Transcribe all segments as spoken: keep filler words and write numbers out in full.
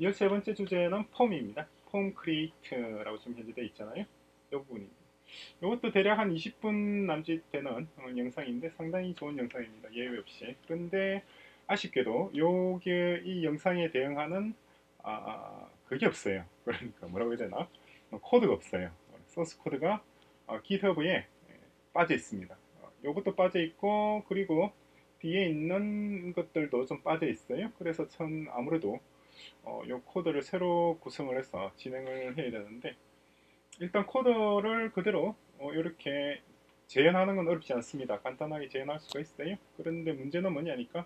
열세 번째 주제는 폼입니다. 폼 크리에이트라고 지금 현재 되어 있잖아요. 이 부분입니다. 이것도 대략 한 이십 분 남짓 되는 어, 영상인데 상당히 좋은 영상입니다. 예외 없이. 그런데 아쉽게도 요게 이 영상에 대응하는 아, 그게 없어요. 그러니까 뭐라고 해야 되나? 어, 코드가 없어요. 소스 코드가 어, GitHub에 빠져 있습니다. 어, 요것도 빠져 있고 그리고 뒤에 있는 것들도 좀 빠져 있어요. 그래서 전 아무래도 어, 요 코드를 새로 구성을 해서 진행을 해야 되는데 일단 코드를 그대로 어, 이렇게 재현하는 건 어렵지 않습니다. 간단하게 재현할 수가 있어요. 그런데 문제는 뭐냐니까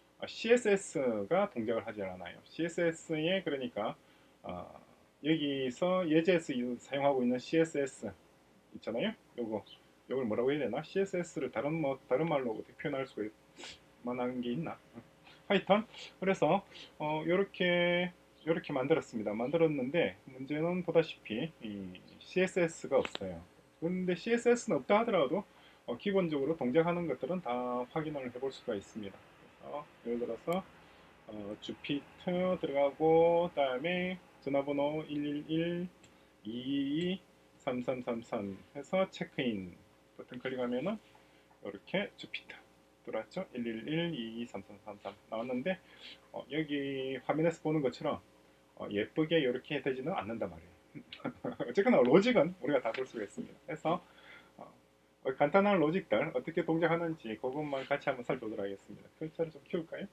씨에스에스가 동작을 하지 않아요. 씨에스에스에 그러니까 어, 여기서 예제에서 사용하고 있는 씨에스에스 있잖아요. 요거 요걸 뭐라고 해야 되나? 씨에스에스를 다른 뭐 다른 말로 어떻게 표현할 수가 있, 만한 게 있나? 하여튼 그래서 어, 이렇게 이렇게 만들었습니다. 만들었는데 문제는 보다시피 씨에스에스가 없어요. 그런데 씨에스에스는 없다 하더라도 어, 기본적으로 동작하는 것들은 다 확인을 해볼 수가 있습니다. 그래서 예를 들어서 어, 주피터 들어가고 그다음에 전화번호 일일일 이이이 삼삼삼삼 해서 체크인 버튼 클릭하면은 이렇게 주피터 들어왔죠? 일일일 이이이 삼삼삼삼 나왔는데 어, 여기 화면에서 보는 것처럼 어, 예쁘게 이렇게 되지는 않는단 말이에요. 어쨌거나 로직은 우리가 다 볼 수가 있습니다. 그래서 어, 간단한 로직들 어떻게 동작하는지 그것만 같이 한번 살펴보도록 하겠습니다. 글자를 좀 키울까요?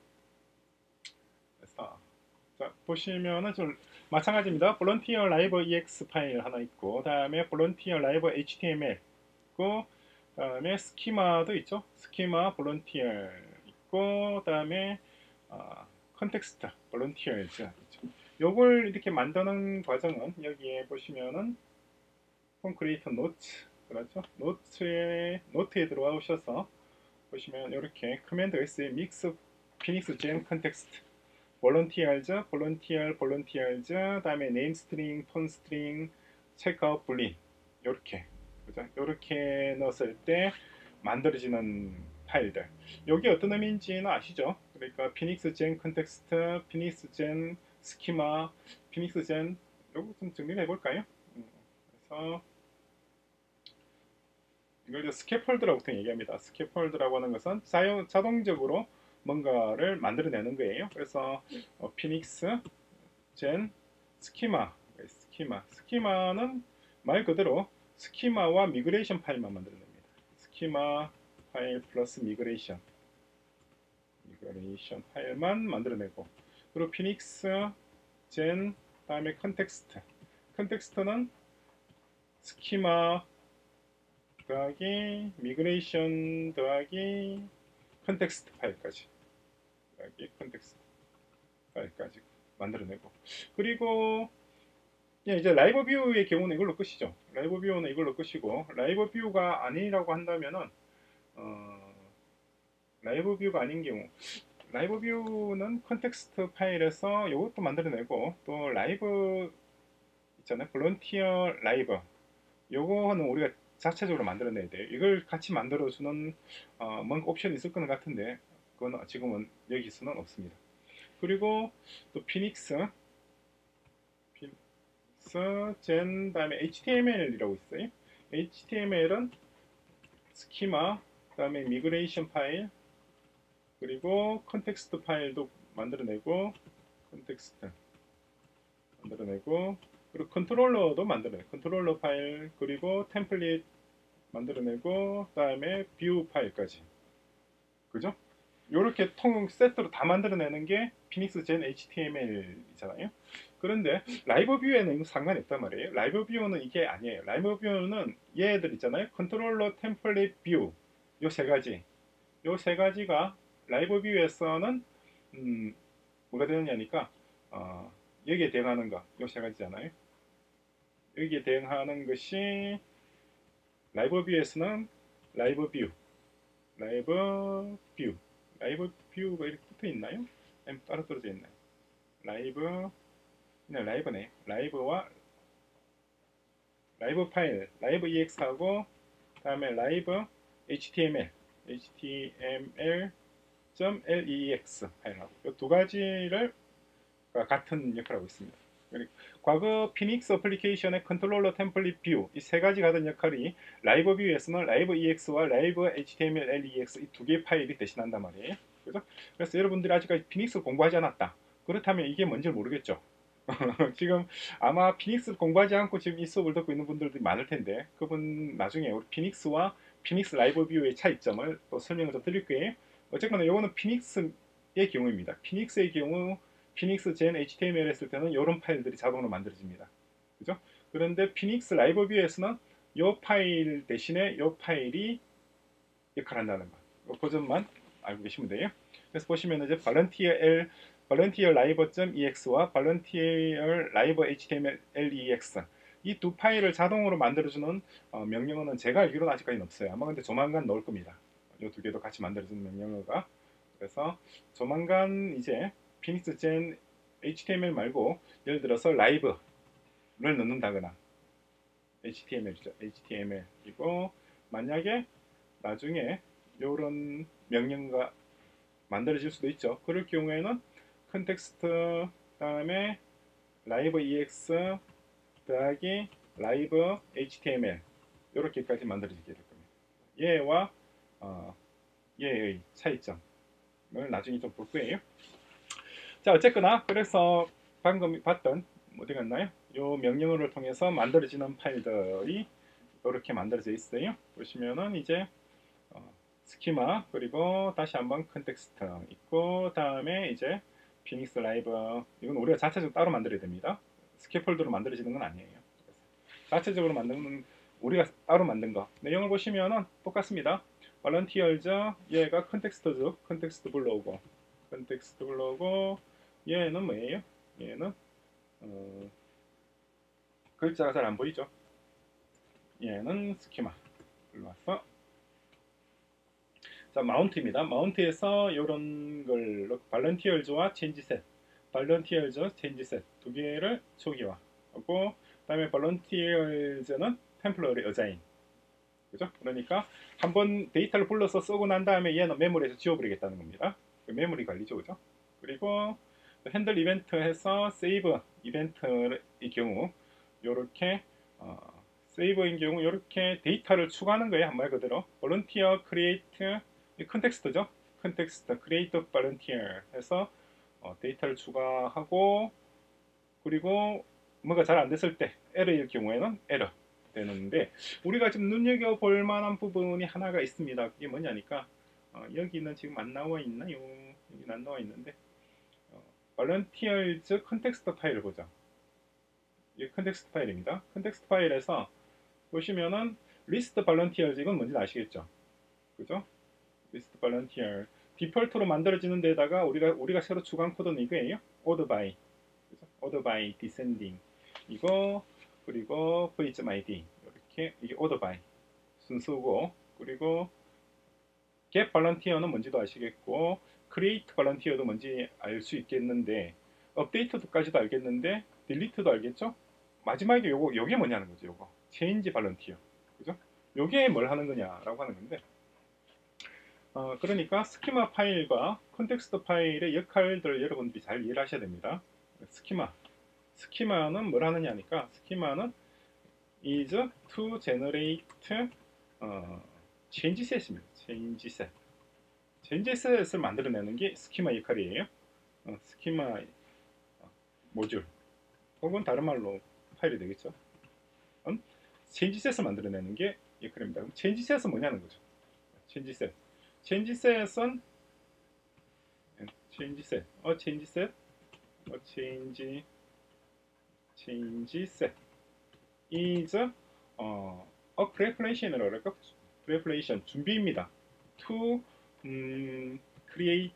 그래서 자, 보시면은 좀 마찬가지입니다. 볼런티어 라이브 이엑스 파일 하나 있고 그다음에 볼런티어 라이브 에이치티엠엘 있고 그다음에 스키마도 있죠. 스키마 볼런티어 있고 그다음에 어, 컨텍스트 볼런티어즈 있죠. 요걸 이렇게 만드는 과정은 여기에 보시면은 콘크리에이터 노트 그렇죠. 노트에 노트에 들어오셔서 보시면 이렇게 커맨드 S에 믹스 피닉스 젠 컨텍스트 볼런티어즈 볼런티어 볼런티어즈 다음에 네임 스트링 톤 스트링 체크아웃 불린 이렇게 그죠? 이렇게 넣었을 때 만들어지는 파일들. 여기 어떤 의미인지는 아시죠? 그러니까 피닉스 젠 컨텍스트, 피닉스 젠 스키마, 피닉스 젠 요거 좀 정리를 해볼까요? 음, 그래서 이걸 스캐폴드라고 보통 얘기합니다. 스캐폴드라고 하는 것은 자연, 자동적으로 뭔가를 만들어내는 거예요. 그래서 어, 피닉스 젠 스키마 스키마 스키마는 말 그대로 스키마와 미그레이션 파일만 만들어냅니다. 스키마 파일 플러스 미그레이션 미그레이션 파일만 만들어내고 그리고 피닉스 젠 다음에 컨텍스트 컨텍스트는 스키마 더하기 미그레이션 더하기 컨텍스트 파일까지 더하기 컨텍스트 파일까지 만들어내고 그리고 예, 이제 라이브 뷰의 경우는 이걸로 끝이죠. 라이브 뷰는 이걸로 끝이고 라이브 뷰가 아니라고 한다면은 어, 라이브 뷰가 아닌 경우 라이브 뷰는 컨텍스트 파일에서 이것도 만들어내고 또 라이브 있잖아요. 볼런티어 라이브 요거는 우리가 자체적으로 만들어내야 돼요. 이걸 같이 만들어주는 어, 뭔가 옵션이 있을 것 같은데 그건 지금은 여기서는 없습니다. 그리고 또 피닉스 피닉스 젠 다음에 에이치티엠엘이라고 있어요. 에이치티엠엘은 스키마 그다음에 미그레이션 파일 그리고 컨텍스트 파일도 만들어내고 컨텍스트 만들어내고 그리고 컨트롤러도 만들어내고 컨트롤러 파일 그리고 템플릿 만들어내고 그다음에 뷰 파일까지 그죠? 이렇게 통 세트로 다 만들어내는 게 피닉스 젠 에이치티엠엘이잖아요. 그런데 라이브 뷰에는 이거 상관이 없단 말이에요. 라이브 뷰는 이게 아니에요. 라이브 뷰는 얘들 있잖아요. 컨트롤러 템플릿 뷰 요 세 가지 요 세 가지가 라이브 뷰에서는 음, 뭐가 되느냐니까 어, 여기에 대응하는 거 요 세 가지잖아요. 여기에 대응하는 것이 라이브 뷰에서는 라이브 뷰, 라이브 뷰, 라이브 뷰가 이렇게 붙어 있나요? 아니면 따로 떨어져 있나요? 라이브, 그냥 라이브네. 라이브와 라이브 파일, 라이브 이엑스하고 다음에 라이브 에이치티엠엘, 에이치티엠엘.lex 파일하고 이 두 가지를 같은 역할을 하고 있습니다. 과거 피닉스 어플리케이션의 컨트롤러 템플릿 뷰 이 세 가지가 하던 역할이 라이브 뷰에서는 라이브 이엑스와 라이브 에이치티엠엘 엘이엑스 이 두 개의 파일이 대신한단 말이에요. 그죠? 그래서 여러분들이 아직까지 피닉스를 공부하지 않았다. 그렇다면 이게 뭔지 모르겠죠. 지금 아마 피닉스를 공부하지 않고 지금 이 수업을 듣고 있는 분들도 많을 텐데 그분 나중에 우리 피닉스와 피닉스 라이브 뷰의 차이점을 또 설명을 좀 드릴 거예요. 어쨌거나 이거는 피닉스의 경우입니다. 피닉스의 경우 피닉스 젠 에이치티엠엘 했을 때는 이런 파일들이 자동으로 만들어집니다. 그죠? 그런데 피닉스 라이브 뷰에서는 이 파일 대신에 이 파일이 역할을 한다는 거. 그 점만 알고 계시면 돼요. 그래서 보시면 이제 volunteer l volunteer live.ex와 volunteer live 에이치티엠엘 엘이엑스 이 두 파일을 자동으로 만들어주는 어, 명령어는 제가 알기로는 아직까지는 없어요. 아마 근데 조만간 넣을 겁니다. 이 두 개도 같이 만들어주는 명령어가. 그래서 조만간 이제 피닉스 젠 에이치티엠엘 말고 예를 들어서 라이브를 넣는다거나 에이치티엠엘이죠. 에이치티엠엘이고 만약에 나중에 이런 명령어가 만들어질 수도 있죠. 그럴 경우에는 컨텍스트 다음에 라이브 이엑스 더하기 라이브 에이치티엠엘 이렇게까지 만들어지게 될 겁니다. 얘와 어, 얘의 차이점을 나중에 좀 볼 거예요. 자 어쨌거나 그래서 방금 봤던 어디 갔나요? 이 명령어를 통해서 만들어지는 파일들이 이렇게 만들어져 있어요. 보시면은 이제 어, 스키마 그리고 다시 한번 컨텍스트 있고 다음에 이제 피닉스 라이브 이건 우리가 자체적으로 따로 만들어야 됩니다. 스캐폴드로 만들어지는 건 아니에요. 자체적으로 만드는 우리가 따로 만든 거 내용을 보시면은 똑같습니다. 발런티얼즈 얘가 컨텍스트죠. 컨텍스트 불러오고 컨텍스트 불러오고 얘는 뭐예요? 얘는 어, 글자가 잘 안 보이죠? 얘는 스키마 불러왔어. 자 마운트입니다. 마운트에서 이런 걸 발런티얼즈와 체인지셋 발런티얼즈 체인지셋 두 개를 초기화하고 그다음에 발런티얼즈는 템플러리 어자인 그죠? 그러니까 한번 데이터를 불러서 쓰고 난 다음에 얘는 메모리에서 지워버리겠다는 겁니다. 메모리 관리죠, 그죠? 그리고 핸들 이벤트 해서 세이브 이벤트의 경우 이렇게 어, 세이브인 경우 이렇게 데이터를 추가하는 거예요. 한 말 그대로 volunteer create 컨텍스트죠. 컨텍스트 create volunteer 해서 어, 데이터를 추가하고 그리고 뭐가 잘 안 됐을 때 에러일 경우에는 에러 되는데 우리가 지금 눈여겨볼 만한 부분이 하나가 있습니다. 그게 뭐냐니까 어, 여기는 지금 안 나와 있나요? 여기는 안 나와 있는데 어, volunteers 컨텍스트 파일을 보자. 이 컨텍스트 파일입니다. 컨텍스트 파일에서 보시면은 list volunteers 이건 뭔지 아시겠죠? 그죠? list volunteer 디폴트로 만들어지는 데다가 우리가 우리가 새로 추가한 코드는 이거예요. order by 그죠? order by descending 이거 그리고 v.id 이렇게 이게 order by 순수고 그리고 get volunteer는 뭔지도 아시겠고 create volunteer도 뭔지 알 수 있겠는데 update도까지도 알겠는데 delete도 알겠죠? 마지막에 요거 요게 뭐냐는 거죠. 요거 change volunteer 그죠? 요게 뭘 하는 거냐라고 하는 건데 어, 그러니까 스키마 파일과 컨텍스트 파일의 역할들을 여러분들이 잘 이해를 하셔야 됩니다. 스키마 스키마는 뭘 하느냐니까 스키마는 is to generate 어, change set입니다. change set change set을 만들어내는 게 스키마 역할이에요. 어, 스키마 어, 모듈 혹은 다른 말로 파일이 되겠죠. 음? change set을 만들어내는 게 역할입니다. 그럼 change set은 뭐냐는 거죠. change set change set은 change set 어 change set 어 change change set is 어, a preparation이라고 할까? preparation 준비입니다. to 음, create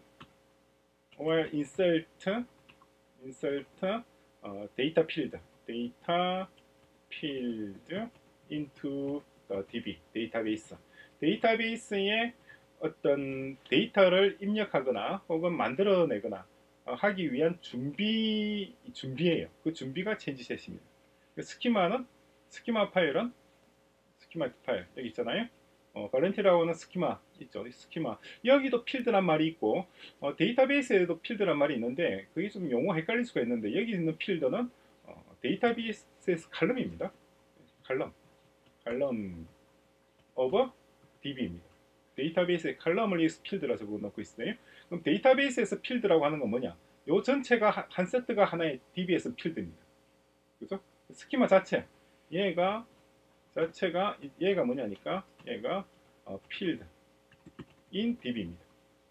or insert insert 어, data field data field into the 디비 데이터베이스 데이터베이스에 어떤 데이터를 입력하거나 혹은 만들어내거나 어, 하기 위한 준비 준비예요. 그 준비가 체인지 셋입니다. 스키마는 스키마 파일은 스키마 파일 여기 있잖아요. 어, 발렌티라고는 스키마 있죠. 스키마. 여기도 필드란 말이 있고 어, 데이터베이스에도 필드란 말이 있는데 그게 좀 용어 헷갈릴 수가 있는데 여기 있는 필드는 어, 데이터베이스에서 칼럼입니다. 칼럼. 칼럼 오브 디비입니다. 데이터베이스에 칼럼을 위해서 필드라 적어놓고 있어요. 그럼 데이터베이스에서 필드라고 하는 건 뭐냐? 요 전체가 한 세트가 하나의 디비에서 필드입니다. 그죠? 스키마 자체. 얘가 자체가 얘가 뭐냐니까 얘가 어, 필드 인 디비입니다.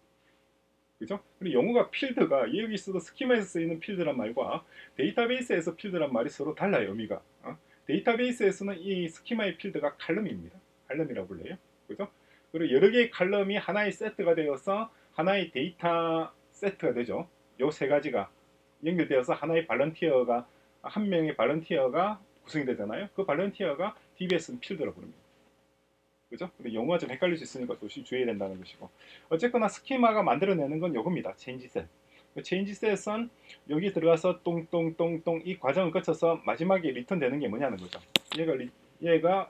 그죠? 그리고 용어가 필드가 여기 있어도 스키마에서 쓰이는 필드란 말과 데이터베이스에서 필드란 말이 서로 달라요. 의미가. 어? 데이터베이스에서는 이 스키마의 필드가 칼럼입니다. 칼럼이라고 불려요. 그죠? 그리고 여러 개의 칼럼이 하나의 세트가 되어서 하나의 데이터 세트가 되죠. 요 세 가지가 연결되어서 하나의 발런티어가 한 명의 발런티어가 구성이 되잖아요. 그 발런티어가 디비에스는 필드라고 부릅니다. 그죠? 근데 용어가 좀 헷갈릴 수 있으니까 조심 주의해야 된다는 것이고 어쨌거나 스키마가 만들어내는 건 요겁니다. 체인지셋. 체인지셋은 여기 들어가서 똥똥똥똥 이 과정을 거쳐서 마지막에 리턴 되는 게 뭐냐는 거죠. 얘가 리, 얘가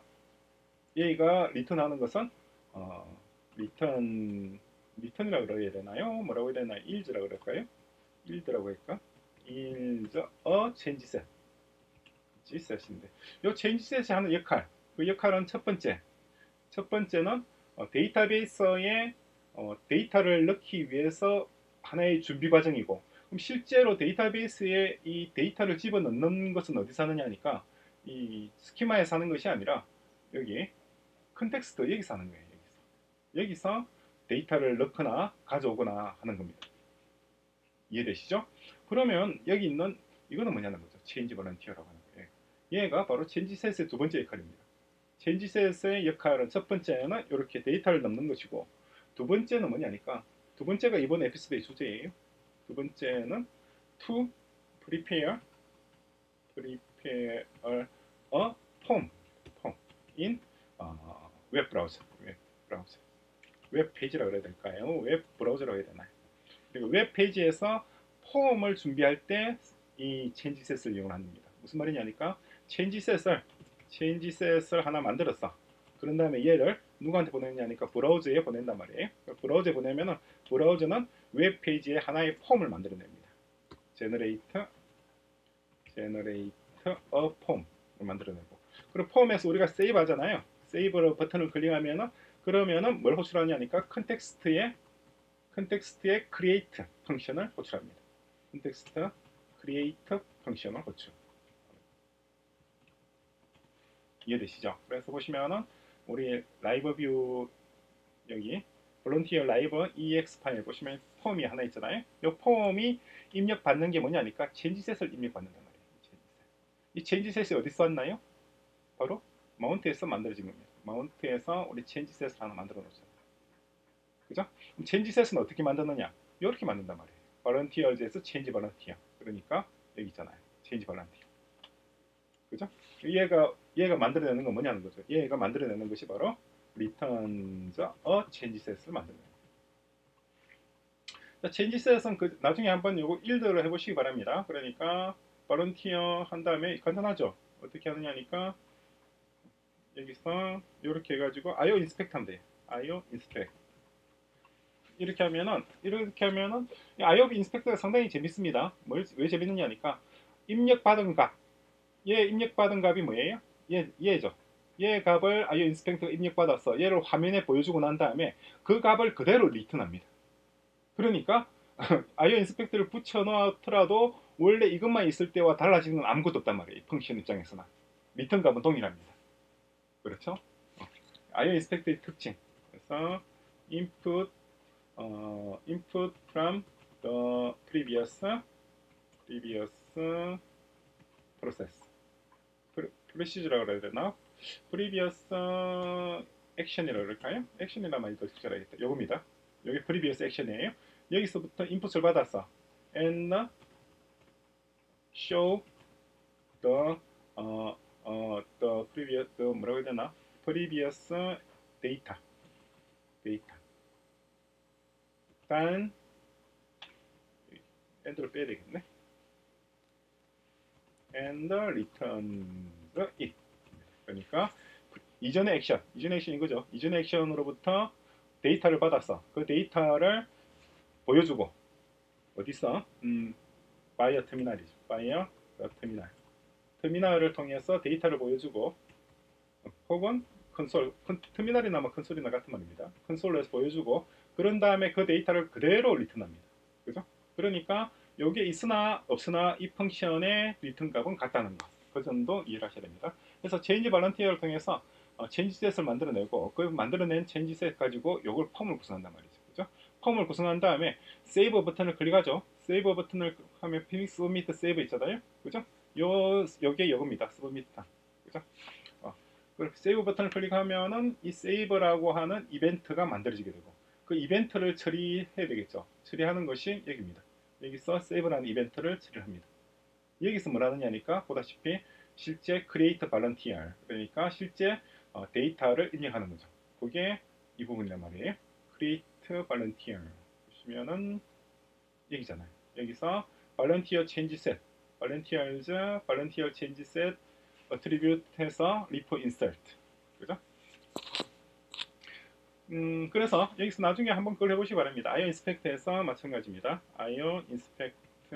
얘가 리턴하는 것은 어, 리턴 리턴이라고 그래야 되나요? 뭐라고 해야 되나요? 일즈라고 그럴까요? 일드라고 할까? 일즈 어 체인지셋. 셋인데 이 체인지셋이 하는 역할 그 역할은 첫 번째 첫 번째는 어, 데이터베이스에 어, 데이터를 넣기 위해서 하나의 준비 과정이고 그럼 실제로 데이터베이스에 이 데이터를 집어넣는 것은 어디서 하느냐니까 이 스키마에서 하는 것이 아니라 여기 컨텍스트 여기서 하는 거예요. 여기서, 여기서 데이터를 넣거나 가져오거나 하는 겁니다. 이해되시죠? 그러면 여기 있는 이거는 뭐냐는 거죠. 체인지 볼런티어라고 하는 거예요. 얘가 바로 체인지셋의 두 번째 역할입니다. 체인지셋의 역할은 첫 번째는 이렇게 데이터를 넣는 것이고 두 번째는 뭐냐니까 두 번째가 이번 에피소드의 주제예요. 두 번째는 to prepare prepare a form form in 어, 웹 브라우저 웹 브라우저 웹 페이지라고 그래야 될까요? 웹 브라우저라고 해야 되나요? 그리고 웹 페이지에서 폼을 준비할 때 이 체인지셋을 이용합니다. 무슨 말이냐니까 체인지셋을 체인지셋을 하나 만들었어. 그런 다음에 얘를 누구한테 보내냐니까 브라우저에 보낸단 말이에요. 브라우저에 보내면은 브라우저는 웹 페이지에 하나의 폼을 만들어냅니다. generate generate a form을 만들어내고 그리고 폼에서 우리가 세이브 하잖아요. 세이브 버튼을 클릭하면은 그러면은 뭘 호출하냐니까 컨텍스트에 컨텍스트에 create 펑션을 호출합니다. 컨텍스트 create 펑션을 호출. 이해되시죠? 그래서 보시면은 우리 라이브 뷰 여기 볼런티어 라이브 이엑스 파일 보시면 폼이 하나 있잖아요. 이 폼이 입력받는 게 뭐냐니까 체인지셋을 입력받는단 말이에요. 이 체인지셋이 어디서 왔나요? 바로 마운트에서 만들어진 겁니다. 마운트에서 우리 체인지셋을 하나 만들어 놓잖아요. 그죠? 그럼 체인지셋은 어떻게 만드느냐? 이렇게 만든단 말이에요. 볼런티어즈에서 체인지 볼런티어. 그러니까 여기 있잖아요. 체인지 볼런티어. 그죠? 얘가 얘가 만들어내는 건 뭐냐는 거죠. 얘가 만들어내는 것이 바로 returns a changeset을 만들어내는 거예요. changeset은 그 나중에 한번 요거 일드를 해보시기 바랍니다. 그러니까 volunteer 한 다음에 간단하죠. 어떻게 하느냐니까 여기서 이렇게 해가지고 아이오 인스펙트 하면 돼요. 아이오 인스펙트 이렇게 하면은 이렇게 하면은 아이오 인스펙트가 상당히 재밌습니다. 뭘, 왜 재밌느냐니까 입력받은 값 얘 입력받은 값이 뭐예요? 얘, 얘죠. 얘 값을 아이오 인스펙터가 입력받아서 얘를 화면에 보여주고 난 다음에 그 값을 그대로 리턴합니다. 그러니까 아이오 인스펙터를 붙여놓더라도 원래 이것만 있을 때와 달라지는 건 아무것도 없단 말이에요. 펑션 입장에서는. 리턴 값은 동일합니다. 그렇죠? 아이오 인스펙터의 특징. 그래서 input 어, input from the previous previous process. 프로시저라고 그래야 되나? previous action이라고 그럴까요? action이란 말이 더 적절하겠다. 요겁니다. 여기 previous action이에요. 여기서부터 인풋을 받았어. and show the 어, 어, the previous the 뭐라고 해야 되나? previous data data 단 and를 빼야 되겠네. and returns it. 그러니까 이전의 액션, 이전의 액션인 거죠. 이전의 액션으로부터 데이터를 받았어. 그 데이터를 보여주고 어디 있어? 음, 바이어 터미널이죠. 바이어 터미널. 터미널을 통해서 데이터를 보여주고 혹은 컨솔, 터미널이나 뭐 컨솔이나 같은 말입니다. 컨솔에서 보여주고 그런 다음에 그 데이터를 그대로 리턴합니다. 그죠? 그러니까 여기에 있으나 없으나 이 펑션의 리턴 값은 같다는 거. 그 정도 이해를 하셔야 됩니다. 그래서 체인지 발런티어를 통해서 어, 체인지 셋을 만들어내고 그 만들어낸 체인지 셋 가지고 이걸 펌을 구성한단 말이죠. 그죠? 펌을 구성한 다음에 세이브 버튼을 클릭하죠. 세이브 버튼을 하면 피닉스 서미트 세이브 있잖아요. 그죠? 요 여기에 이겁니다. 서미트. 그죠? 어, 세이브 버튼을 클릭하면은 이 세이브라고 하는 이벤트가 만들어지게 되고 그 이벤트를 처리해야 되겠죠. 처리하는 것이 여기입니다. 여기서 세이브라는 이벤트를 처리합니다. 여기서 뭘 하느냐니까 보다시피 실제 create volunteer 그러니까 실제 어, 데이터를 입력하는 거죠. 그게 이 부분이란 말이에요. create volunteer 보시면은 여기잖아요. 여기서 volunteer change set, volunteers, volunteer change set, attribute 해서 repo insert. 그죠? 음, 그래서 여기서 나중에 한번 그걸 해보시기 바랍니다. 아이오 인스펙트에서 마찬가지입니다. 아이오 인스펙트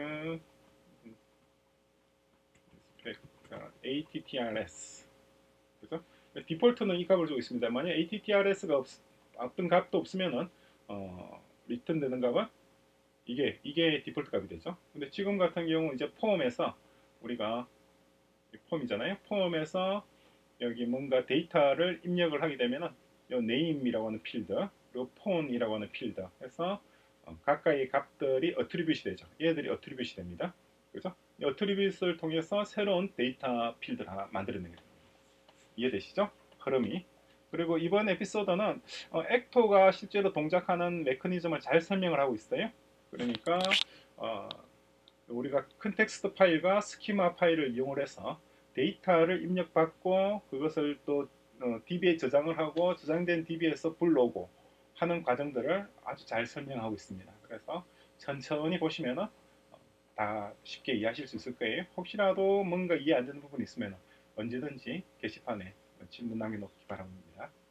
에이티티알에스 그죠? 디폴트는 이 값을 주고 있습니다. 만약 에이티티알에스가 없, 어떤 값도 없으면은 어, 리턴 되는 값은 이게 이게 디폴트 값이 되죠. 근데 지금 같은 경우 이제 폼에서 우리가 폼이잖아요. 폼에서 여기 뭔가 데이터를 입력을 하게 되면은 요 name이라고 하는 필드 그리고 폰이라고 하는 필드 해서 어, 가까이 값들이 어트리뷰시 되죠. 얘들이 어트리뷰시 됩니다. 그죠? 이 어트리뷰트를 통해서 새로운 데이터 필드를 하나 만들어내게 됩니다. 이해되시죠? 흐름이. 그리고 이번 에피소드는 어, 액토가 실제로 동작하는 메커니즘을 잘 설명을 하고 있어요. 그러니까 어, 우리가 컨텍스트 파일과 스키마 파일을 이용을 해서 데이터를 입력받고 그것을 또 어, 디비에 저장을 하고 저장된 디비에서 불러오고 하는 과정들을 아주 잘 설명하고 있습니다. 그래서 천천히 보시면 다 쉽게 이해하실 수 있을 거예요. 혹시라도 뭔가 이해 안 되는 부분이 있으면 언제든지 게시판에 질문 남겨놓기 바랍니다.